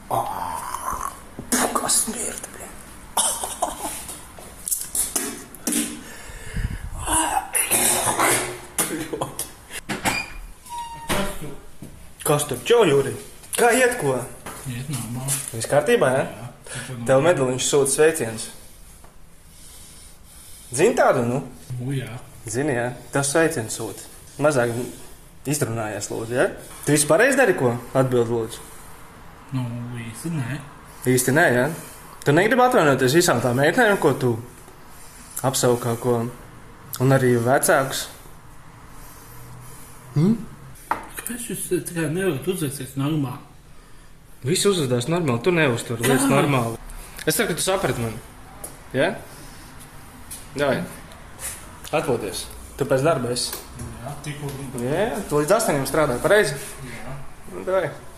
Kas smirda, bļa. Kas tur? Čau, Jūri? Kā iet, ko? Iet normāli. Viss kārtībā, ja? Jā. Tev medaliņš sūta sveicienus. Zini tādu, nu? Jā. Zini, jā? Tev sveicienus sūta. Mazāk izrunājies, lūdzu, ja? Tu visu pareizi dari, ko? Atbild, lūdzu. Nu, īsti nē. Īsti nē, ja? Tu negribi atvainoties visām tām meitnēm, ko tu apsaukā, ko... Un arī vecākus. Kāpēc jūs tikai nevarat uzvesties normāli? Viss uzvedās normāli, tu neuztur lietas normāli. Es ceru, ka tu saprati mani. Ja? Davai. Atpūties. Tu pēc darba esi. Jā, tikko. Jā, tu līdz 8 strādāji, pareizi? Jā. Davai.